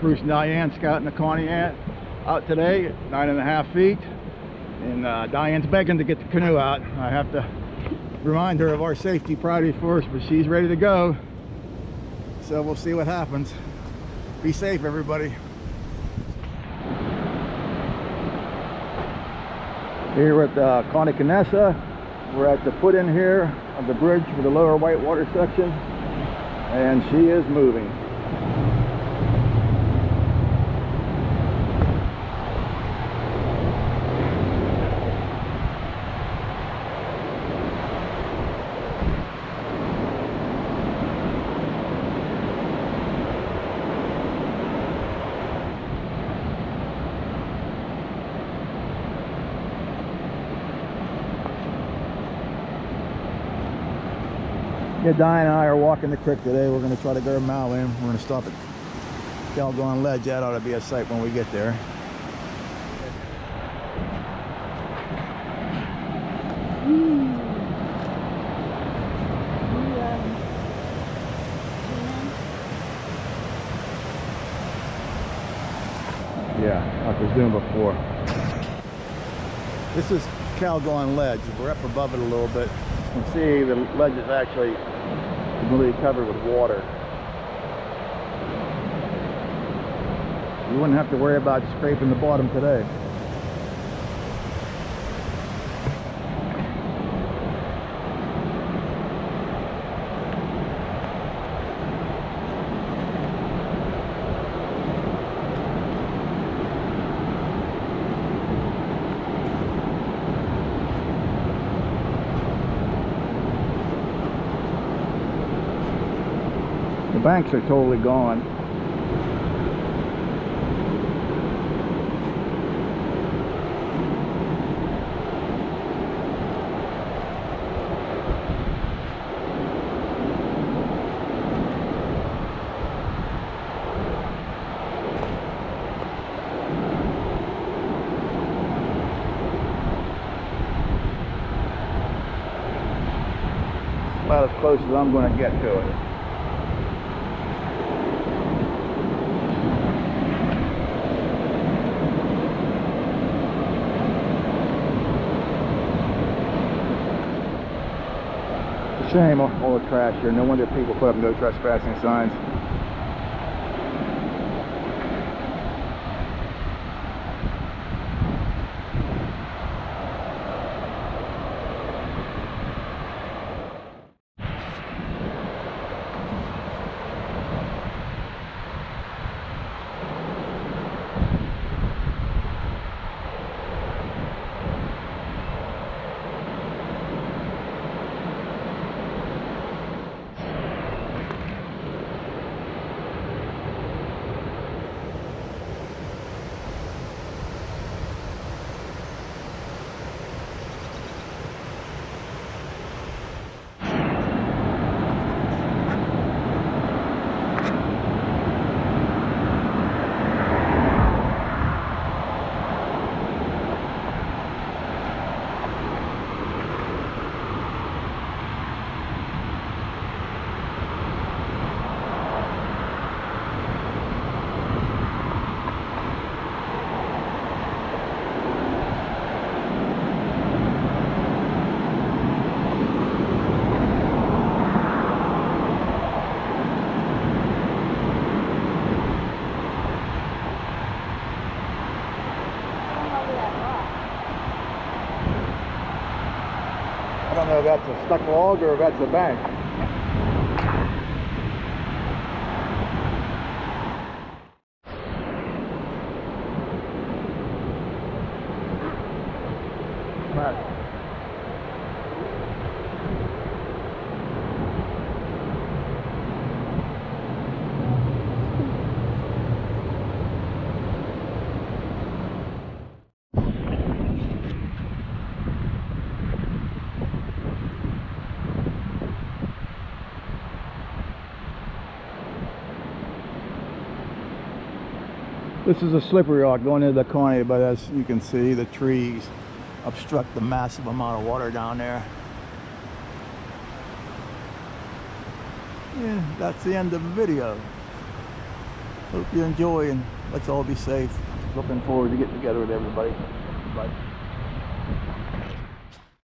Bruce and Diane scouting the Connie out today at 9.5 feet. And Diane's begging to get the canoe out. I have to remind her of our safety priority first, but she's ready to go. So we'll see what happens. Be safe, everybody. Here with Connie Canessa. We're at the put in here of the bridge for the lower whitewater section, and she is moving. Yeah, Dianne and I are walking the creek today. We're going to try to go to Malin. We're going to stop at Calgon Ledge. That ought to be a sight when we get there. Yeah, like I was doing before. This is Calgon Ledge. We're up above it a little bit. You can see the ledge is actually completely covered with water. You wouldn't have to worry about scraping the bottom today. The banks are totally gone. About as close as I'm going to get to it. Shame, all the trash here. No wonder people put up no trespassing signs. I don't know if that's a stuck log or if that's a bank. Right. This is a slippery rock going into the Connie, but as you can see, the trees obstruct the massive amount of water down there. Yeah, that's the end of the video. Hope you enjoy, and let's all be safe. Looking forward to getting together with everybody. Bye.